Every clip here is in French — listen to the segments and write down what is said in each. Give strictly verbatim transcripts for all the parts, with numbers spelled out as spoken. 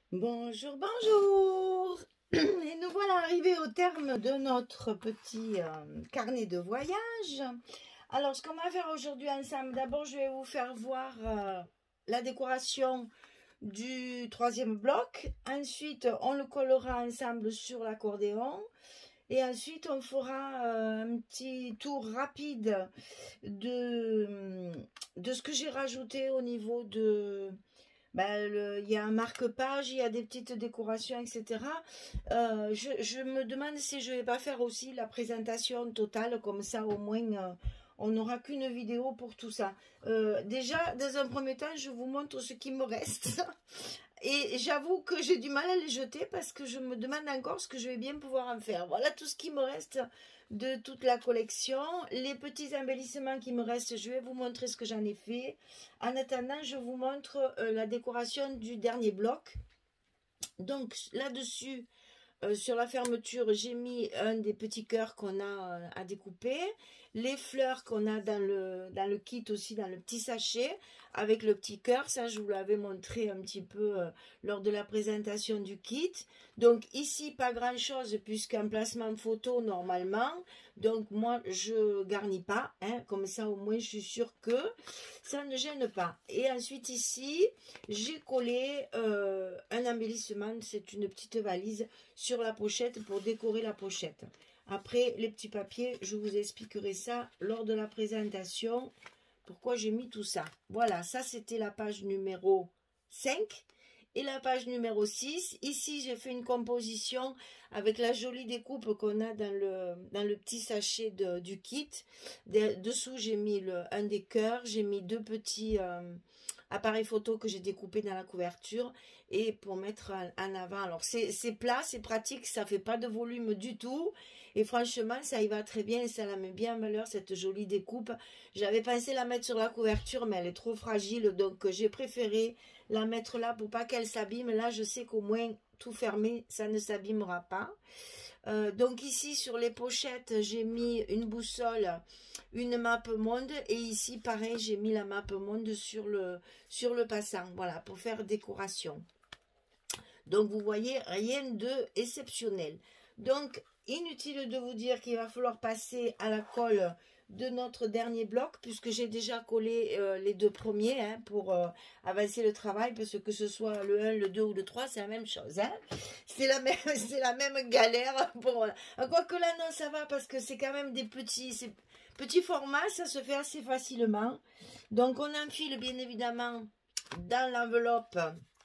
Bonjour, bonjour. Et nous voilà arrivés au terme de notre petit euh, carnet de voyage. Alors, ce qu'on va faire aujourd'hui ensemble, d'abord, je vais vous faire voir euh, la décoration du troisième bloc. Ensuite, on le collera ensemble sur l'accordéon. Et ensuite, on fera euh, un petit tour rapide de, de ce que j'ai rajouté au niveau de... Ben, le- il y a un marque-page, il y a des petites décorations, et cetera. Euh, je, je me demande si je vais pas faire aussi la présentation totale, comme ça au moins euh, on n'aura qu'une vidéo pour tout ça. Euh, déjà, dans un premier temps, je vous montre ce qui me reste. Et j'avoue que j'ai du mal à les jeter parce que je me demande encore ce que je vais bien pouvoir en faire. Voilà tout ce qui me reste de toute la collection. Les petits embellissements qui me restent, je vais vous montrer ce que j'en ai fait. En attendant, je vous montre euh, la décoration du dernier bloc. Donc là-dessus, euh, sur la fermeture, j'ai mis un des petits cœurs qu'on a euh, à découper. Les fleurs qu'on a dans le, dans le kit aussi, dans le petit sachet, avec le petit cœur. Ça, je vous l'avais montré un petit peu euh, lors de la présentation du kit. Donc ici, pas grand-chose, puisqu'un placement photo normalement. Donc moi, je garnis pas. Hein, comme ça, au moins, je suis sûre que ça ne gêne pas. Et ensuite, ici, j'ai collé euh, un embellissement. C'est une petite valise sur la pochette pour décorer la pochette. Après, les petits papiers, je vous expliquerai ça lors de la présentation. Pourquoi j'ai mis tout ça. Voilà, ça c'était la page numéro cinq. Et la page numéro six, ici j'ai fait une composition avec la jolie découpe qu'on a dans le, dans le petit sachet de, du kit. De, dessous j'ai mis le, un des cœurs, j'ai mis deux petits euh, appareils photo que j'ai découpés dans la couverture et pour mettre en, en avant. Alors c'est plat, c'est pratique, ça fait pas de volume du tout et franchement ça y va très bien et ça la met bien en valeur cette jolie découpe. J'avais pensé la mettre sur la couverture mais elle est trop fragile donc j'ai préféré la mettre là pour pas qu'elle s'abîme. Là, je sais qu'au moins tout fermé, ça ne s'abîmera pas. Euh, donc ici, sur les pochettes, j'ai mis une boussole, une map monde. Et ici, pareil, j'ai mis la map monde sur le, sur le passant. Voilà, pour faire décoration. Donc, vous voyez, rien de exceptionnel. Donc, inutile de vous dire qu'il va falloir passer à la colle de notre dernier bloc, puisque j'ai déjà collé euh, les deux premiers hein, pour euh, avancer le travail, parce que ce soit le un, le deux ou le trois, c'est la même chose. Hein. C'est la, la même galère. Pour, euh, quoique là, non, ça va, parce que c'est quand même des petits, petits formats, ça se fait assez facilement. Donc, on enfile bien évidemment dans l'enveloppe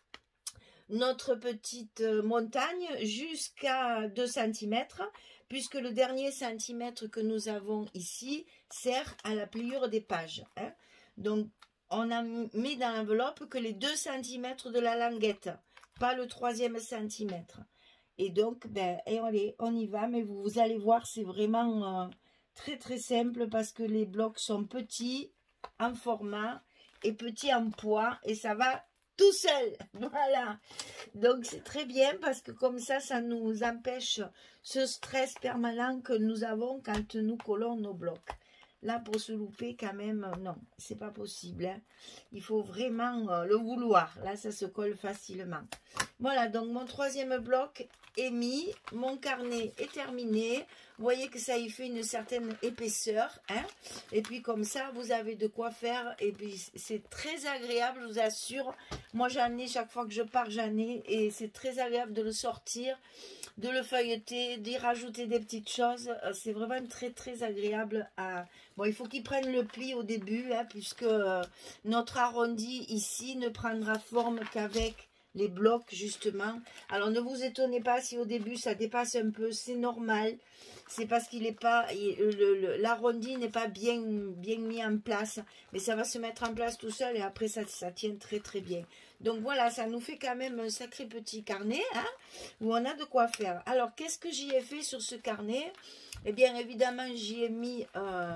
notre petite montagne jusqu'à deux centimètres, puisque le dernier centimètre que nous avons ici sert à la pliure des pages. Hein. Donc, on a mis dans l'enveloppe que les deux centimètres de la languette, pas le troisième centimètre. Et donc, ben, et on, est, on y va, mais vous, vous allez voir, c'est vraiment euh, très très simple parce que les blocs sont petits en format et petits en poids et ça va tout seul, voilà. Donc c'est très bien parce que comme ça, ça nous empêche ce stress permanent que nous avons quand nous collons nos blocs. Là, pour se louper, quand même, non, c'est pas possible. Hein. Il faut vraiment euh, le vouloir. Là, ça se colle facilement. Voilà, donc mon troisième bloc est mis. Mon carnet est terminé. Vous voyez que ça y fait une certaine épaisseur. Hein. Et puis, comme ça, vous avez de quoi faire. Et puis, c'est très agréable, je vous assure. Moi, j'en ai, chaque fois que je pars, j'en ai. Et c'est très agréable de le sortir, de le feuilleter, d'y rajouter des petites choses. C'est vraiment très, très agréable à... Bon, il faut qu'il prenne le pli au début, hein, puisque euh, notre arrondi ici ne prendra forme qu'avec les blocs, justement. Alors, ne vous étonnez pas si au début, ça dépasse un peu. C'est normal. C'est parce qu'il n'est pas... L'arrondi n'est pas bien, bien mis en place. Mais ça va se mettre en place tout seul et après, ça, ça tient très, très bien. Donc, voilà, ça nous fait quand même un sacré petit carnet, hein, où on a de quoi faire. Alors, qu'est-ce que j'y ai fait sur ce carnet ? Eh bien, évidemment, j'y ai mis euh,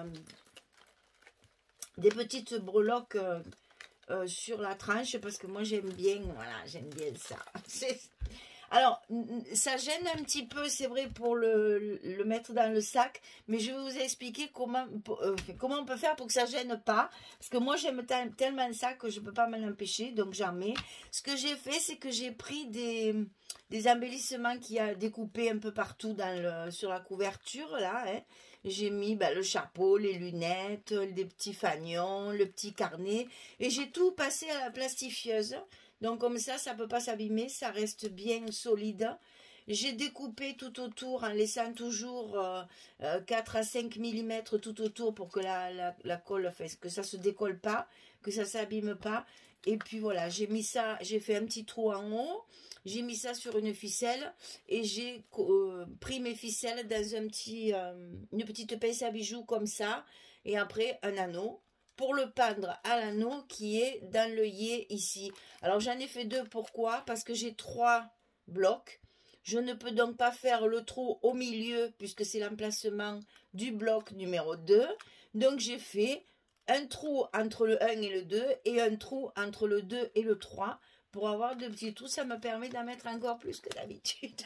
des petites breloques euh, euh, sur la tranche parce que moi, j'aime bien, voilà, j'aime bien ça. Alors, ça gêne un petit peu, c'est vrai, pour le, le mettre dans le sac, mais je vais vous expliquer comment, euh, comment on peut faire pour que ça gêne pas. Parce que moi, j'aime tellement ça que je peux pas m'en empêcher, donc j'en mets. Ce que j'ai fait, c'est que j'ai pris des, des embellissements qu'il y a découpés un peu partout dans le, sur la couverture, là, hein. J'ai mis ben, le chapeau, les lunettes, les petits fanions, le petit carnet, et j'ai tout passé à la plastifieuse. Donc comme ça, ça ne peut pas s'abîmer, ça reste bien solide. J'ai découpé tout autour en laissant toujours euh, euh, quatre à cinq millimètres tout autour pour que la, la, la colle, enfin, que ça ne se décolle pas, que ça ne s'abîme pas. Et puis voilà, j'ai mis ça, j'ai fait un petit trou en haut, j'ai mis ça sur une ficelle et j'ai euh, pris mes ficelles dans un petit, euh, une petite pince à bijoux comme ça. Et après, un anneau pour le pendre à l'anneau qui est dans l'œillet ici. Alors j'en ai fait deux, pourquoi? Parce que j'ai trois blocs. Je ne peux donc pas faire le trou au milieu puisque c'est l'emplacement du bloc numéro deux. Donc j'ai fait un trou entre le un et le deux et un trou entre le deux et le trois pour avoir deux petits trous. Ça me permet d'en mettre encore plus que d'habitude.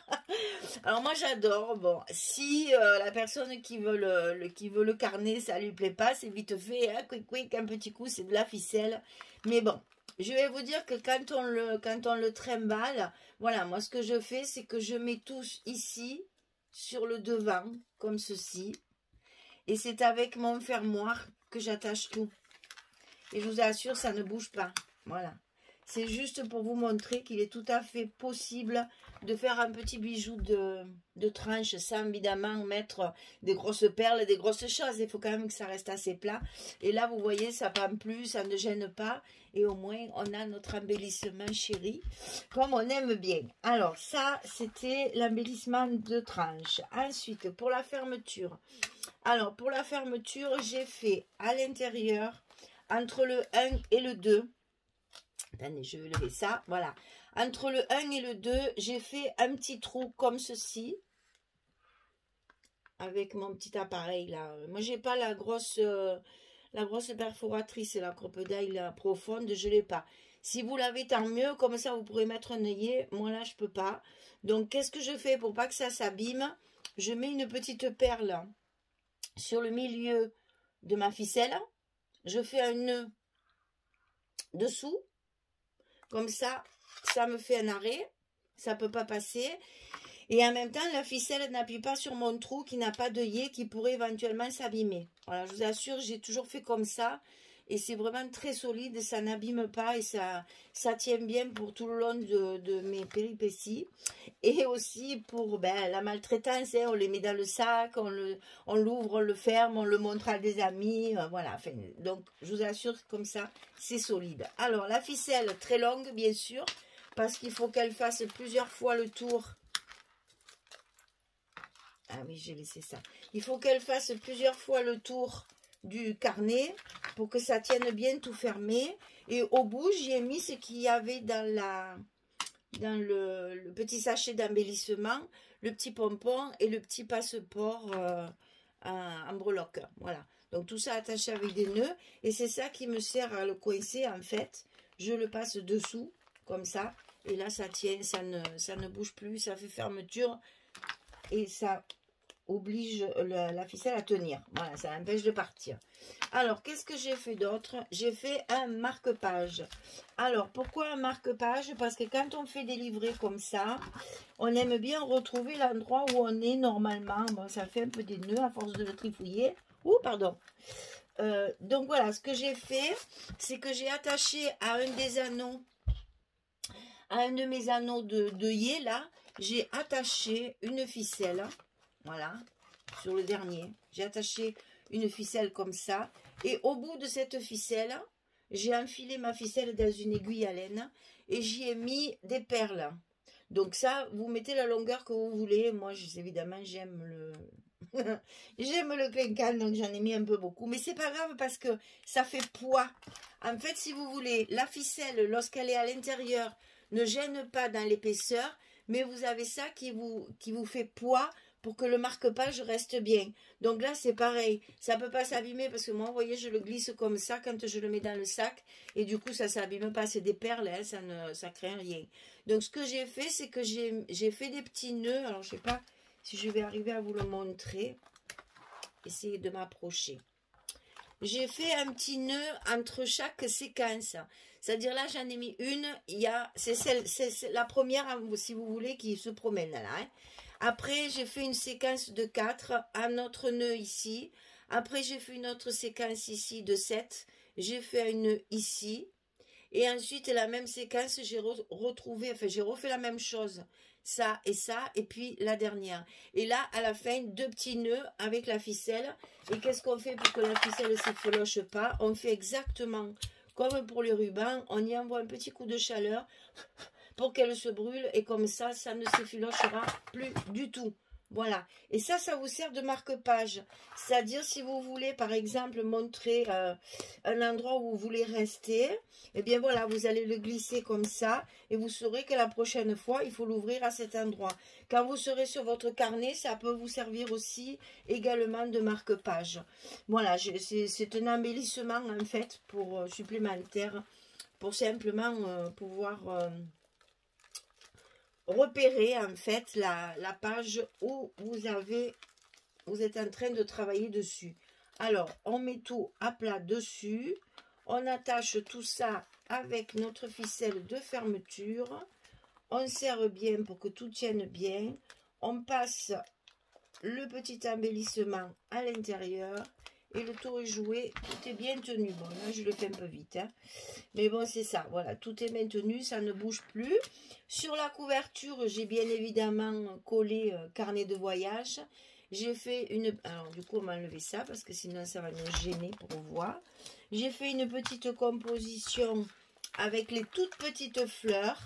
Alors moi j'adore. Bon, si euh, la personne qui veut le, le, qui veut le carnet, ça lui plaît pas, c'est vite fait, hein, quick quick, un petit coup, c'est de la ficelle. Mais bon, je vais vous dire que quand on le, quand on le trimballe, voilà, moi ce que je fais, c'est que je mets tout ici, sur le devant, comme ceci. Et c'est avec mon fermoir que j'attache tout. Et je vous assure, ça ne bouge pas. Voilà. C'est juste pour vous montrer qu'il est tout à fait possible de faire un petit bijou de, de tranche sans évidemment mettre des grosses perles, des grosses choses. Il faut quand même que ça reste assez plat. Et là, vous voyez, ça pend plus, ça ne gêne pas. Et au moins, on a notre embellissement chéri, comme on aime bien. Alors, ça, c'était l'embellissement de tranche. Ensuite, pour la fermeture. Alors, pour la fermeture, j'ai fait à l'intérieur, entre le un et le deux. Attendez, je vais lever ça. Voilà. Entre le un et le deux, j'ai fait un petit trou comme ceci. Avec mon petit appareil là. Moi, j'ai pas la grosse, euh, la grosse perforatrice et la crocodile là, profonde. Je l'ai pas. Si vous l'avez, tant mieux. Comme ça, vous pourrez mettre un œillet. Moi, là, je peux pas. Donc, qu'est-ce que je fais pour pas que ça s'abîme? Je mets une petite perle sur le milieu de ma ficelle. Je fais un nœud dessous. Comme ça, ça me fait un arrêt. Ça ne peut pas passer. Et en même temps, la ficelle n'appuie pas sur mon trou qui n'a pas d'œillet qui pourrait éventuellement s'abîmer. Voilà, je vous assure, j'ai toujours fait comme ça. Et c'est vraiment très solide, ça n'abîme pas et ça, ça tient bien pour tout le long de, de mes péripéties. Et aussi pour ben, la maltraitance, hein, on les met dans le sac, on le, on l'ouvre, on le ferme, on le montre à des amis. Euh, voilà, enfin, donc je vous assure que comme ça, c'est solide. Alors la ficelle, très longue bien sûr, parce qu'il faut qu'elle fasse plusieurs fois le tour. Ah oui, j'ai laissé ça. Il faut qu'elle fasse plusieurs fois le tour du carnet pour que ça tienne bien tout fermé. Et au bout, j'y ai mis ce qu'il y avait dans la dans le, le petit sachet d'embellissement, le petit pompon et le petit passeport euh, en, en breloque. Voilà. Donc tout ça attaché avec des nœuds. Et c'est ça qui me sert à le coincer en fait. Je le passe dessous, comme ça. Et là, ça tient, ça ne, ça ne bouge plus, ça fait fermeture. Et ça oblige la, la ficelle à tenir. Voilà, ça l'empêche de partir. Alors, qu'est-ce que j'ai fait d'autre? J'ai fait un marque-page. Alors, pourquoi un marque-page? Parce que quand on fait des livrets comme ça, on aime bien retrouver l'endroit où on est normalement. Bon, ça fait un peu des nœuds à force de le trifouiller. Ouh, pardon. Euh, donc, voilà, ce que j'ai fait, c'est que j'ai attaché à un des anneaux, à un de mes anneaux de d'œillet, là, j'ai attaché une ficelle. Voilà, sur le dernier, j'ai attaché une ficelle comme ça. Et au bout de cette ficelle, j'ai enfilé ma ficelle dans une aiguille à laine et j'y ai mis des perles. Donc ça, vous mettez la longueur que vous voulez. Moi, je, évidemment, j'aime le... j'aime le clinquant, donc j'en ai mis un peu beaucoup. Mais c'est pas grave parce que ça fait poids. En fait, si vous voulez, la ficelle, lorsqu'elle est à l'intérieur, ne gêne pas dans l'épaisseur. Mais vous avez ça qui vous, qui vous fait poids pour que le marque-page reste bien. Donc là, c'est pareil. Ça ne peut pas s'abîmer parce que moi, vous voyez, je le glisse comme ça quand je le mets dans le sac. Et du coup, ça ne s'abîme pas. C'est des perles, hein, ça ne ça craint rien. Donc, ce que j'ai fait, c'est que j'ai fait des petits nœuds. Alors, je ne sais pas si je vais arriver à vous le montrer. Essayez de m'approcher. J'ai fait un petit nœud entre chaque séquence. C'est-à-dire là, j'en ai mis une. Il y a, c'est celle, c'est la première, si vous voulez, qui se promène là. Hein. Après, j'ai fait une séquence de quatre, un autre nœud ici. Après, j'ai fait une autre séquence ici de sept. J'ai fait un nœud ici. Et ensuite, la même séquence, j'ai re retrouvé, enfin, j'ai refait la même chose. Ça et ça, et puis la dernière. Et là, à la fin, deux petits nœuds avec la ficelle. Et qu'est-ce qu'on fait pour que la ficelle ne s'effiloche pas? On fait exactement comme pour les rubans. On y envoie un petit coup de chaleur pour qu'elle se brûle. Et comme ça, ça ne s'effilochera plus du tout. Voilà. Et ça, ça vous sert de marque-page. C'est-à-dire, si vous voulez, par exemple, montrer euh, un endroit où vous voulez rester, eh bien voilà, vous allez le glisser comme ça et vous saurez que la prochaine fois, il faut l'ouvrir à cet endroit. Quand vous serez sur votre carnet, ça peut vous servir aussi également de marque-page. Voilà, c'est un embellissement, en fait, pour euh, supplémentaire, pour simplement euh, pouvoir... Euh, repérer en fait la, la page où vous avez vous êtes en train de travailler dessus. Alors on met tout à plat dessus, on attache tout ça avec notre ficelle de fermeture, on serre bien pour que tout tienne bien, on passe le petit embellissement à l'intérieur et le tour est joué, tout est bien tenu. Bon là je le fais un peu vite, hein. Mais bon c'est ça, voilà, tout est maintenu, ça ne bouge plus. Sur la couverture, j'ai bien évidemment collé euh, carnet de voyage. J'ai fait une... Alors du coup on va enlever ça parce que sinon ça va nous gêner pour voir. J'ai fait une petite composition avec les toutes petites fleurs.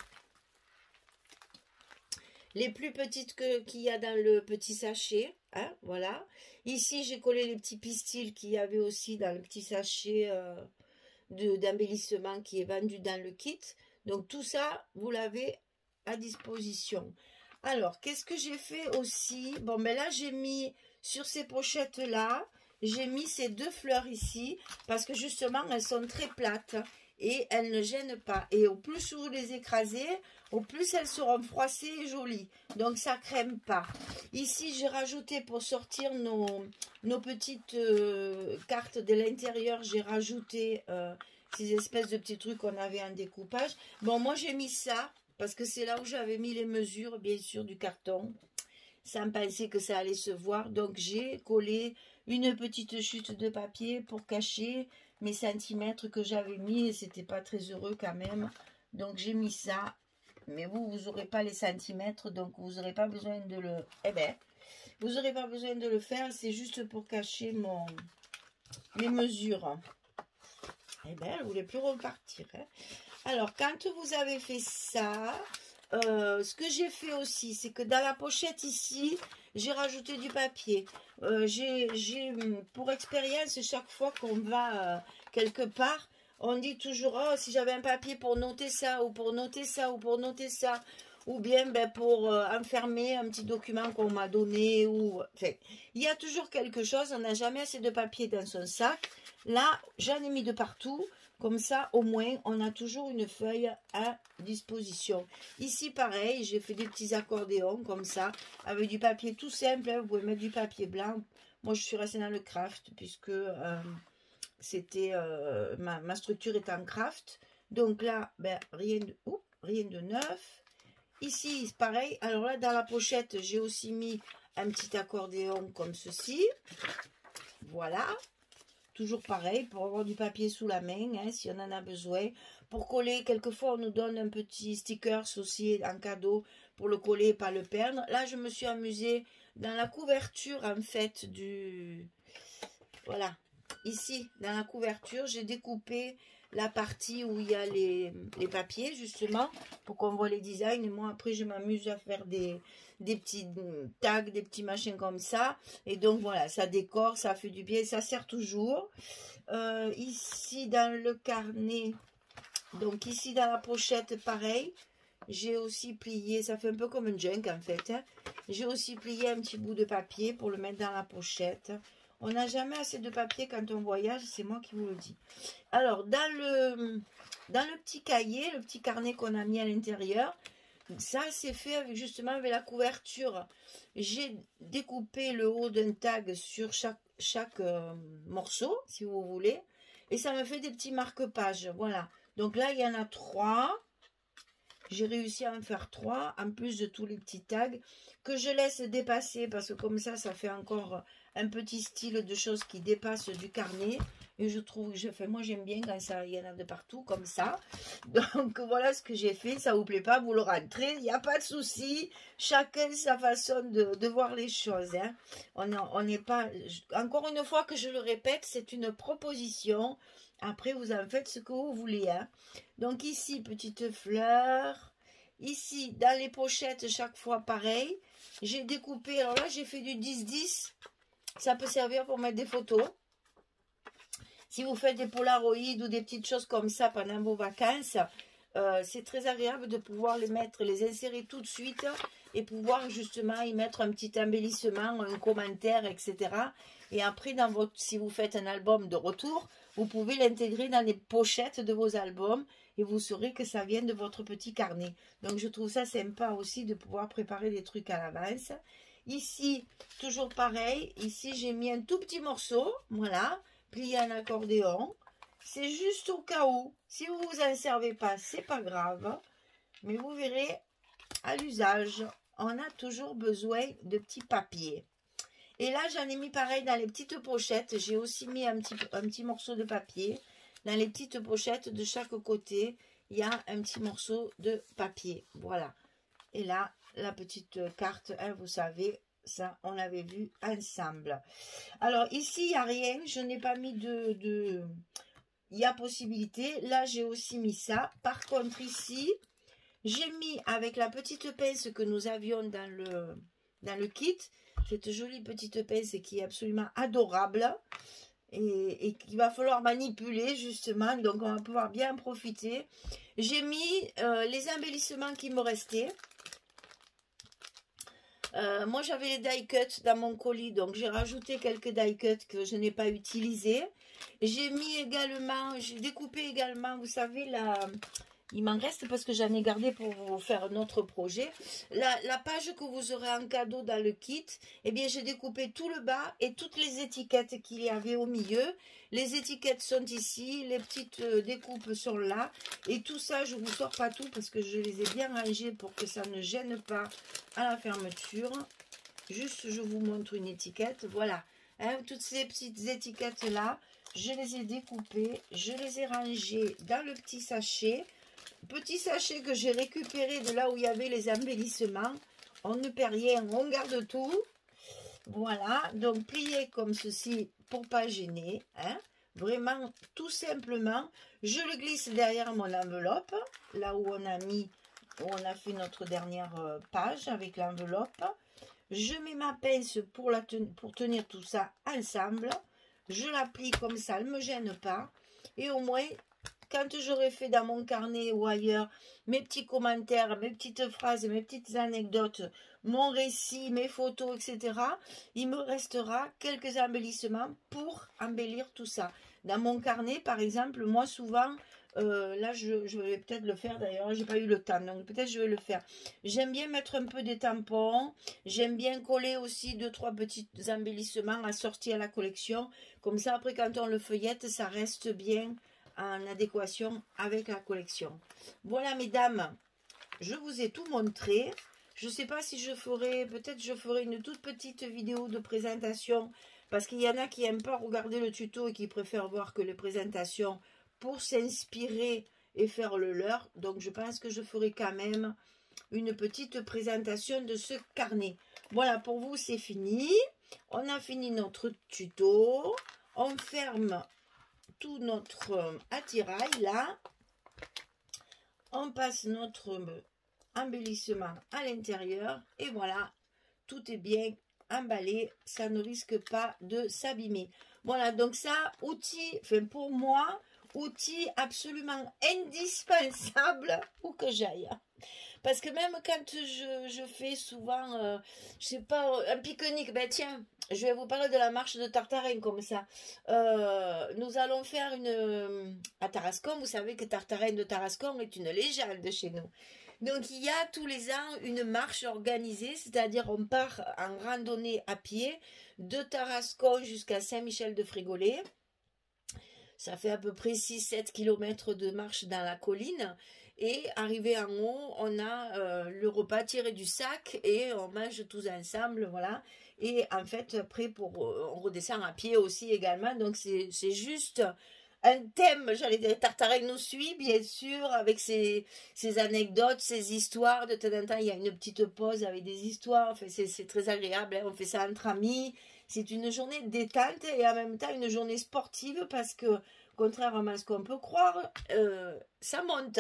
Les plus petites que qu'il y a dans le petit sachet. Hein, voilà. Ici, j'ai collé les petits pistils qu'il y avait aussi dans le petit sachet euh, d'embellissement qui est vendu dans le kit. Donc, tout ça, vous l'avez à disposition. Alors, qu'est-ce que j'ai fait aussi? Bon, ben là, j'ai mis sur ces pochettes-là, j'ai mis ces deux fleurs ici parce que justement, elles sont très plates et elles ne gênent pas. Et au plus vous les écrasez, au plus elles seront froissées et jolies. Donc, ça crème pas. Ici, j'ai rajouté pour sortir nos, nos petites euh, cartes de l'intérieur, j'ai rajouté euh, ces espèces de petits trucs qu'on avait en découpage. Bon, moi, j'ai mis ça parce que c'est là où j'avais mis les mesures, bien sûr, du carton, sans penser que ça allait se voir. Donc, j'ai collé une petite chute de papier pour cacher mes centimètres que j'avais mis. Et c'était pas très heureux quand même. Donc, j'ai mis ça. Mais vous, vous n'aurez pas les centimètres, donc vous n'aurez pas besoin de le... Eh ben, vous n'aurez pas besoin de le faire. C'est juste pour cacher mon... mes mesures. Eh ben, elle ne voulait plus repartir, hein. Alors, quand vous avez fait ça, euh, ce que j'ai fait aussi, c'est que dans la pochette ici, j'ai rajouté du papier. Euh, j'ai, pour expérience, chaque fois qu'on va euh, quelque part, on dit toujours, oh, si j'avais un papier pour noter ça, ou pour noter ça, ou pour noter ça, ou bien ben, pour euh, enfermer un petit document qu'on m'a donné, ou... Enfin, il y a toujours quelque chose, on n'a jamais assez de papier dans son sac. Là, j'en ai mis de partout. Comme ça, au moins, on a toujours une feuille à disposition. Ici, pareil, j'ai fait des petits accordéons comme ça, avec du papier tout simple. Hein, vous pouvez mettre du papier blanc. Moi, je suis restée dans le craft, puisque euh, c'était euh, ma, ma structure est en craft. Donc là, ben, rien, de, oups, rien de neuf. Ici, pareil. Alors là, dans la pochette, j'ai aussi mis un petit accordéon comme ceci. Voilà. Toujours pareil, pour avoir du papier sous la main, hein, si on en a besoin. Pour coller, quelquefois, on nous donne un petit sticker aussi en cadeau pour le coller et pas le perdre. Là, je me suis amusée dans la couverture, en fait, du... Voilà. Ici, dans la couverture, j'ai découpé la partie où il y a les, les papiers, justement, pour qu'on voit les designs. Et moi, après, je m'amuse à faire des... des petits tags, des petits machins comme ça. Et donc, voilà, ça décore, ça fait du bien, ça sert toujours. Euh, ici, dans le carnet, donc ici, dans la pochette, pareil. j'ai aussi plié, ça fait un peu comme un junk en fait, hein. J'ai aussi plié un petit bout de papier pour le mettre dans la pochette. On n'a jamais assez de papier quand on voyage, c'est moi qui vous le dis. Alors, dans le, dans le petit cahier, le petit carnet qu'on a mis à l'intérieur, ça c'est fait avec, justement avec la couverture. J'ai découpé le haut d'un tag sur chaque, chaque euh, morceau, si vous voulez. Et ça me fait des petits marque-pages, voilà. Donc là, il y en a trois. J'ai réussi à en faire trois, en plus de tous les petits tags que je laisse dépasser parce que comme ça, ça fait encore un petit style de choses qui dépassent du carnet. Et je trouve que je fais, moi j'aime bien quand ça, il y en a de partout comme ça. Donc voilà ce que j'ai fait. Ça vous plaît pas, vous le rentrez, il n'y a pas de souci. Chacun sa façon de, de voir les choses. Hein. On n'est pas, encore une fois que je le répète, c'est une proposition. Après, vous en faites ce que vous voulez. Hein. Donc ici, petite fleur. Ici, dans les pochettes, chaque fois pareil. J'ai découpé, alors là, j'ai fait du dix dix. Ça peut servir pour mettre des photos. Si vous faites des polaroïdes ou des petites choses comme ça pendant vos vacances, euh, c'est très agréable de pouvoir les mettre, les insérer tout de suite et pouvoir justement y mettre un petit embellissement, un commentaire, et cetera. Et après, dans votre, si vous faites un album de retour, vous pouvez l'intégrer dans les pochettes de vos albums et vous saurez que ça vient de votre petit carnet. Donc, je trouve ça sympa aussi de pouvoir préparer des trucs à l'avance. Ici, toujours pareil. Ici, j'ai mis un tout petit morceau. Voilà. Plié en accordéon. C'est juste au cas où. Si vous vous en servez pas, c'est pas grave. Mais vous verrez, à l'usage, on a toujours besoin de petits papiers. Et là, j'en ai mis pareil dans les petites pochettes. J'ai aussi mis un petit, un petit morceau de papier. Dans les petites pochettes de chaque côté, il y a un petit morceau de papier. Voilà. Et là, la petite carte, hein, vous savez, ça, on l'avait vu ensemble. Alors, ici, il n'y a rien. Je n'ai pas mis de... de... Il y a possibilité. Là, j'ai aussi mis ça. Par contre, ici, j'ai mis avec la petite pince que nous avions dans le, dans le kit, cette jolie petite pince qui est absolument adorable et, et qu'il va falloir manipuler justement, donc on va pouvoir bien en profiter. J'ai mis euh, les embellissements qui me restaient. Euh, moi j'avais les die cuts dans mon colis, donc j'ai rajouté quelques die cuts que je n'ai pas utilisés. J'ai mis également, j'ai découpé également, vous savez, la... il m'en reste parce que j'en ai gardé pour vous faire un autre projet. La, la page que vous aurez en cadeau dans le kit, eh bien j'ai découpé tout le bas et toutes les étiquettes qu'il y avait au milieu. Les étiquettes sont ici, les petites découpes sont là. Et tout ça, je ne vous sors pas tout parce que je les ai bien rangées pour que ça ne gêne pas à la fermeture. Juste, je vous montre une étiquette. Voilà, hein, toutes ces petites étiquettes-là, je les ai découpées, je les ai rangées dans le petit sachet. Petit sachet que j'ai récupéré de là où il y avait les embellissements. On ne perd rien, on garde tout. Voilà, donc plié comme ceci pour pas gêner. Hein. Vraiment, tout simplement, je le glisse derrière mon enveloppe. Là où on a mis, où on a fait notre dernière page avec l'enveloppe. Je mets ma pince pour, la ten pour tenir tout ça ensemble. Je la plie comme ça, elle ne me gêne pas. Et au moins... quand j'aurai fait dans mon carnet ou ailleurs mes petits commentaires, mes petites phrases, mes petites anecdotes, mon récit, mes photos, et cetera, il me restera quelques embellissements pour embellir tout ça. Dans mon carnet, par exemple, moi souvent, euh, là je, je vais peut-être le faire d'ailleurs, j'ai pas eu le temps, donc peut-être je vais le faire. J'aime bien mettre un peu des tampons, j'aime bien coller aussi deux, trois petits embellissements assortis à la collection. Comme ça, après quand on le feuillette, ça reste bien en adéquation avec la collection. Voilà mesdames, je vous ai tout montré. Je ne sais pas si je ferai, peut-être je ferai une toute petite vidéo de présentation parce qu'il y en a qui n'aiment pas regarder le tuto et qui préfèrent voir que les présentations pour s'inspirer et faire le leur. Donc je pense que je ferai quand même une petite présentation de ce carnet. Voilà, pour vous c'est fini. On a fini notre tuto. On ferme tout notre attirail là, on passe notre embellissement à l'intérieur et voilà, tout est bien emballé, ça ne risque pas de s'abîmer. Voilà, donc ça, outil, enfin pour moi, outil absolument indispensable où que j'aille. Parce que même quand je, je fais souvent, euh, je sais pas, un pique-nique, ben tiens, je vais vous parler de la marche de Tartarin comme ça. Euh, nous allons faire une... À Tarascon, vous savez que Tartarin de Tarascon est une légende chez nous. Donc il y a tous les ans une marche organisée, c'est-à-dire on part en randonnée à pied de Tarascon jusqu'à Saint-Michel-de-Frégolet. Ça fait à peu près six sept kilomètres de marche dans la colline. Et arrivé en haut, on a euh, le repas tiré du sac et on mange tous ensemble, voilà. Et en fait, après, pour, on redescend à pied aussi également. Donc c'est juste un thème, j'allais dire, Tartarin nous suit, bien sûr, avec ses, ses anecdotes, ses histoires. De temps en temps, il y a une petite pause avec des histoires. Enfin, c'est très agréable, hein. On fait ça entre amis. C'est une journée détente et en même temps une journée sportive parce que, contrairement à ce qu'on peut croire, euh, ça monte.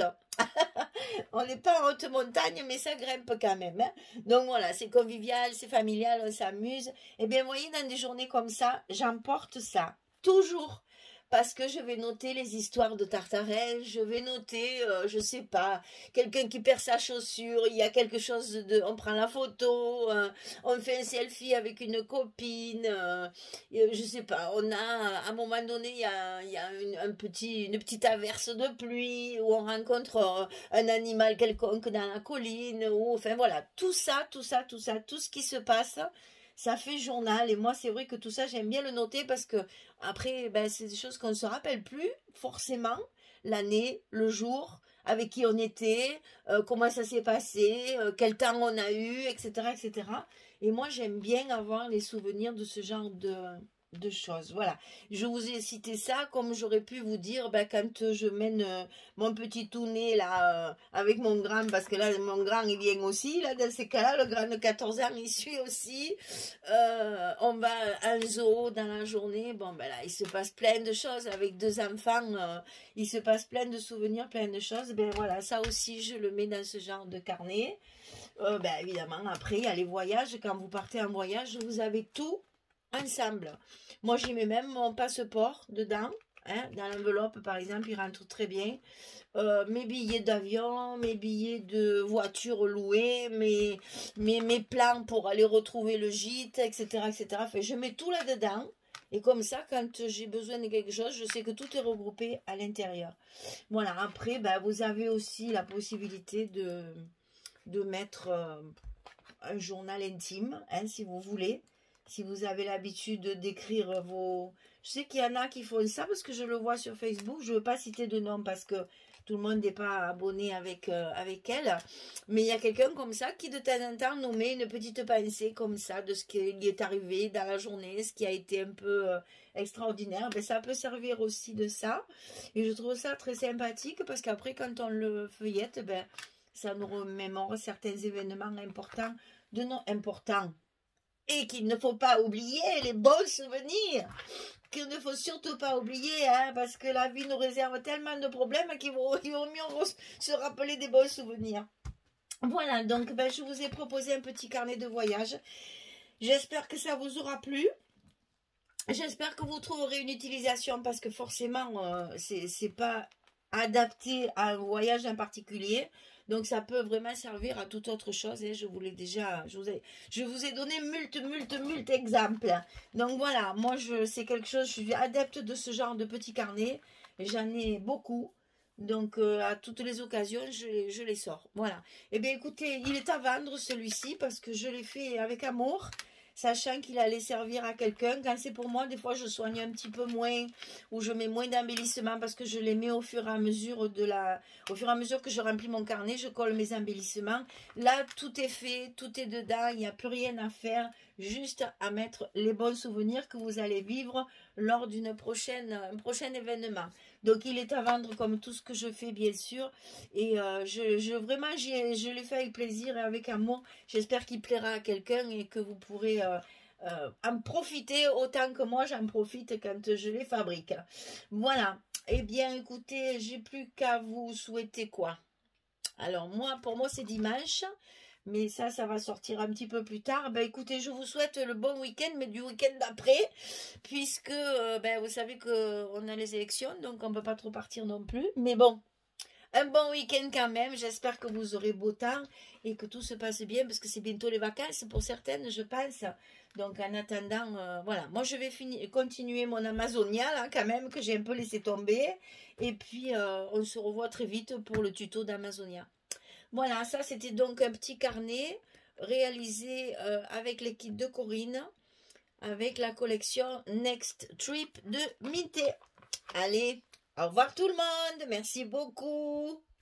On n'est pas en haute montagne, mais ça grimpe quand même. Hein. Donc voilà, c'est convivial, c'est familial, on s'amuse. Et bien, vous voyez, dans des journées comme ça, j'emporte ça. Toujours. Parce que je vais noter les histoires de Tartarin, je vais noter, euh, je sais pas, quelqu'un qui perd sa chaussure, il y a quelque chose de... On prend la photo, euh, on fait un selfie avec une copine, euh, je sais pas, on a, à un moment donné, il y a, il y a une, un petit, une petite averse de pluie, où on rencontre euh, un animal quelconque dans la colline, ou, enfin voilà, tout ça, tout ça, tout ça, tout ce qui se passe... Ça fait journal et moi c'est vrai que tout ça j'aime bien le noter parce que après ben, c'est des choses qu'on ne se rappelle plus forcément, l'année, le jour, avec qui on était, euh, comment ça s'est passé, euh, quel temps on a eu, et cetera et cetera. Et moi j'aime bien avoir les souvenirs de ce genre de, de choses. Voilà, je vous ai cité ça comme j'aurais pu vous dire ben, quand je mène euh, mon petit tounet là euh, avec mon grand, parce que là mon grand il vient aussi, là dans ces cas-là, le grand de quatorze ans il suit aussi, euh, on va à un zoo dans la journée, bon ben là il se passe plein de choses avec deux enfants, euh, il se passe plein de souvenirs, plein de choses, ben voilà, ça aussi je le mets dans ce genre de carnet. Euh, ben évidemment après il y a les voyages, quand vous partez en voyage vous avez tout ensemble. Moi, j'y mets même mon passeport dedans. Hein, dans l'enveloppe, par exemple, il rentre très bien. Euh, mes billets d'avion, mes billets de voiture louée, mes, mes, mes plans pour aller retrouver le gîte, et cetera et cetera. Enfin, je mets tout là-dedans. Et comme ça, quand j'ai besoin de quelque chose, je sais que tout est regroupé à l'intérieur. Voilà, après, ben, vous avez aussi la possibilité de, de mettre euh, un journal intime, hein, si vous voulez. Si vous avez l'habitude d'écrire vos... Je sais qu'il y en a qui font ça parce que je le vois sur Facebook. Je ne veux pas citer de nom parce que tout le monde n'est pas abonné avec, euh, avec elle. Mais il y a quelqu'un comme ça qui de temps en temps nous met une petite pensée comme ça de ce qui est arrivé dans la journée, ce qui a été un peu euh, extraordinaire. Ben, ça peut servir aussi de ça. Et je trouve ça très sympathique parce qu'après quand on le feuillette, ben, ça nous remémore certains événements importants, de non importants. Et qu'il ne faut pas oublier les bons souvenirs, qu'il ne faut surtout pas oublier, hein, parce que la vie nous réserve tellement de problèmes qu'il vaut, vaut mieux se rappeler des bons souvenirs. Voilà, donc ben, je vous ai proposé un petit carnet de voyage. J'espère que ça vous aura plu. J'espère que vous trouverez une utilisation, parce que forcément, euh, c'est pas adapté à un voyage en particulier. Donc, ça peut vraiment servir à toute autre chose. Et je vous l'ai déjà, je vous ai, je vous ai donné multe, multe, multe exemples. Donc, voilà, moi, c'est quelque chose, je suis adepte de ce genre de petits carnets. J'en ai beaucoup. Donc, euh, à toutes les occasions, je, je les sors. Voilà. Eh bien, écoutez, il est à vendre celui-ci parce que je l'ai fait avec amour, sachant qu'il allait servir à quelqu'un. Quand c'est pour moi, des fois, je soigne un petit peu moins ou je mets moins d'embellissements parce que je les mets au fur et à mesure de la... Au fur et à mesure que je remplis mon carnet, je colle mes embellissements. Là, tout est fait, tout est dedans, il n'y a plus rien à faire, juste à mettre les bons souvenirs que vous allez vivre lors d'une prochaine, un prochain événement. Donc, il est à vendre comme tout ce que je fais, bien sûr. Et euh, je, je, vraiment, je l'ai fait avec plaisir et avec amour. J'espère qu'il plaira à quelqu'un et que vous pourrez euh, euh, en profiter autant que moi, j'en profite quand je les fabrique. Voilà. Eh bien, écoutez, j'ai plus qu'à vous souhaiter quoi? Alors, moi, pour moi, c'est dimanche. Mais ça, ça va sortir un petit peu plus tard. Ben, écoutez, je vous souhaite le bon week-end, mais du week-end d'après, puisque euh, ben, vous savez qu'on a les élections, donc on ne peut pas trop partir non plus. Mais bon, un bon week-end quand même. J'espère que vous aurez beau temps et que tout se passe bien, parce que c'est bientôt les vacances pour certaines, je pense. Donc en attendant, euh, voilà. Moi, je vais finir, continuer mon Amazonia, là, quand même, que j'ai un peu laissé tomber. Et puis, euh, on se revoit très vite pour le tuto d'Amazonia. Voilà, ça c'était donc un petit carnet réalisé euh, avec l'équipe de Corinne, avec la collection Next Trip de Minté. Allez, au revoir tout le monde, merci beaucoup.